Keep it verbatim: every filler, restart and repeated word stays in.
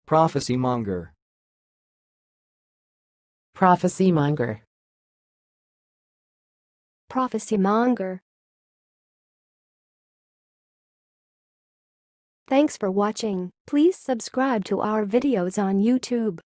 Prophecymonger. Prophecymonger. Prophecymonger. Thanks for watching. Please subscribe to our videos on YouTube.